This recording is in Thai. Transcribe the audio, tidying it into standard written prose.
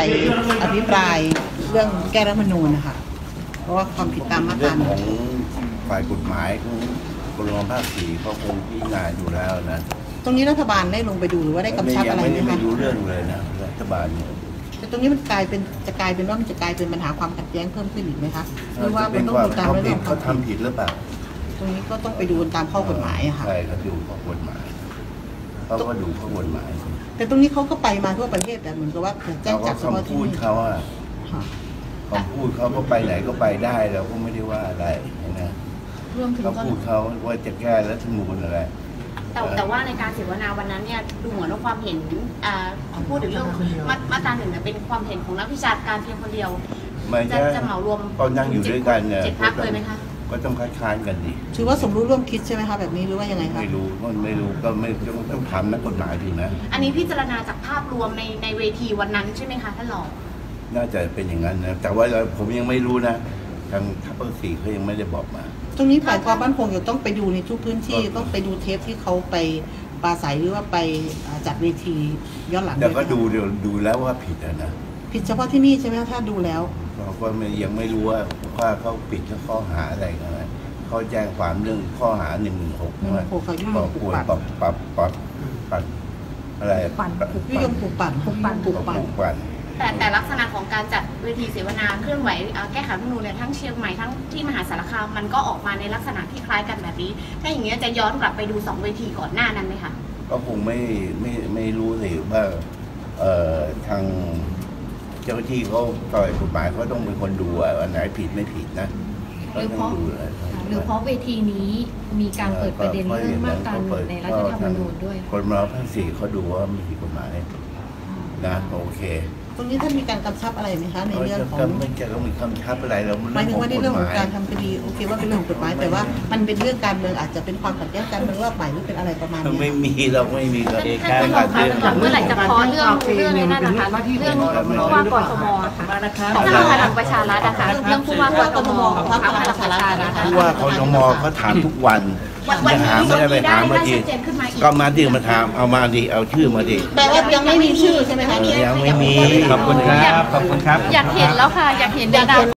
อภิปรายเรื่องแก้รัฐธรรมนูญนะคะเพราะว่าความผิดตามมาตราของฝ่ายกฎหมายของกรมภาค4เขาคงพิจารณาอยู่แล้วนะตรงนี้รัฐบาลได้ลงไปดูหรือว่าได้กำชับอะไรไหมคะไม่รู้เรื่องเลยนะรัฐบาลแต่ตรงนี้มันจะกลายเป็นว่ามันจะกลายเป็นปัญหาความขัดแย้งเพิ่มขึ้นอีกไหมคะหรือว่ามันต้องดูตามเรื่องเขาทำผิดหรือเปล่าตรงนี้ก็ต้องไปดูตามข้อกฎหมายอะค่ะใช่เขาดูข้อกฎหมายเขาก็ดูข้อกฎหมายแต่ตรงนี้เขาก็ไปมาทั่วประเทศแต่เหมือนกับว่าแจ้งจับเฉพาะที่นี่เขาอะคำพูดเขาก็ไปไหนก็ไปได้เราก็ไม่ได้ว่าอะไรนะเขาพูดเขาว่าจะแก้รัฐธรรมนูญอะไรแต่ว่าในการเสวนาวันนั้นเนี่ยดูเหมือนว่าความเห็นพูดถึงเรื่องมาตราหนึ่งเป็นความเห็นของนักวิชาการเพียงคนเดียวจะเหมารวมก็นั่งอยู่ด้วยกันเนี่ย 7 พรรคเลยไหมคะก็ต้องค้านกันดิถือว่าสมรู้ร่วมคิดใช่ไหมคะแบบนี้หรือว่ายังไงคะไม่รู้ก็ไม่ต้องถามนักกฎหมายดีนะอันนี้พิจารณาจากภาพรวมในเวทีวันนั้นใช่ไหมคะท่านรองน่าจะเป็นอย่างนั้นนะแต่ว่าผมยังไม่รู้นะทางทัพภาค4เขายังไม่ได้บอกมาตรงนี้ฝ่ายความมั่นคงจะต้องไปดูในทุกพื้นที่ต้องไปดูเทปที่เขาไปปราศัยหรือว่าไปจัดเวทีย้อนหลังเดี๋ยวก็ดูแล้วว่าผิดนะผิดเฉพาะที่นี่ใช่ไหมถ้าดูแล้วเราก็ยังไม่รู้ว่าเขาผิดข้อหาอะไรกันเขาแจ้งความเรื่องข้อหา116ใช่ไหมก่อควรปรับอะไรยุยงปลุกปั่นแต่ลักษณะของการจัดเวทีเสวนาเคลื่อนไหวแก้ไขรัฐธรรมนูญเนี่ยทั้งเชียงใหม่ทั้งที่มหาสารคามมันก็ออกมาในลักษณะที่คล้ายกันแบบนี้ถ้าอย่างเงี้ยจะย้อนกลับไปดู2 เวทีก่อนหน้านั้นไหมคะก็คงไม่รู้สิว่าทางเจ้าหน้าที่เขาต่อยกฎหมายเขาต้องเป็นคนดูอันไหนผิดไม่ผิดนะหรือเพราะเวทีนี้มีการเปิดประเด็นเรื่องมาตรา1ในรัฐธรรมนูญด้วยคนมาภาค4เขาดูว่ามีผิดกฎหมายนะโอเคตรงนี้ท่านมีการกำชับอะไรไหมคะในเรื่องของไม่จะต้องมีคำชับอะไรเราหมายถึงว่าในเรื่องของการทำคดีโอเคว่าเป็นเรื่องของกฎหมายแต่ว่ามันเป็นเรื่องการเมืองอาจจะเป็นความขัดแย้งการเมืองรอบใหม่หรือเป็นอะไรประมาณนี้ไม่มีเราไม่มีก็แค่การเมืองเมื่อไหร่จะพอเรื่องในนั้นนะคะเรื่องผู้ว่ากทมค่ะของพลังประชารัฐนะคะเรื่องผู้ว่ากทมของพรรคพลังประชารัฐนะคะผู้ว่ากทมเขาถามทุกวันวันนี้ไม่ได้ไปถามมาทีก็มาดิมาถามเอามาดิเอาชื่อมาดิแต่ว่ายังไม่มีชื่อใช่ไหมคะยังไม่มีขอบคุณครับอยากเห็นแล้วค่ะอยากเห็นในนาม